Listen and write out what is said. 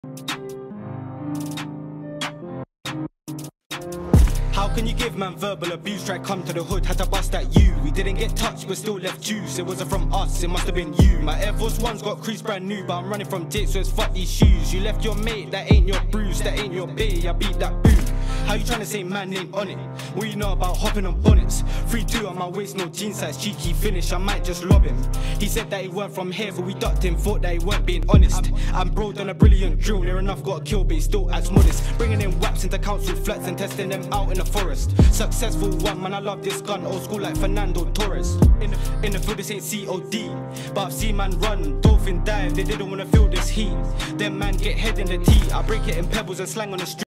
How can you give man verbal abuse? Try come to the hood, had to bust at you. We didn't get touched, but still left juice. It wasn't from us, it must have been you. My Air Force One's got crease brand new, but I'm running from dick, so it's fuck these shoes. You left your mate, that ain't your bruise, that ain't your bae, I beat that boot. How you tryna say man ain't on it? What you know about hopping on bonnets? 3-2 on my waist, no jean size, cheeky finish, I might just lob him. He said that he weren't from here, but we ducked him, thought that he weren't being honest. I'm broad on a brilliant drill, near enough got a kill, but he still acts modest. Bringing in waps into council flats and testing them out in the forest. Successful one, man, I love this gun, old school like Fernando Torres. In the field this ain't COD, but I've seen man run, dolphin dive, they didn't wanna feel this heat. Them man get head in the tea, I break it in pebbles and slang on the street.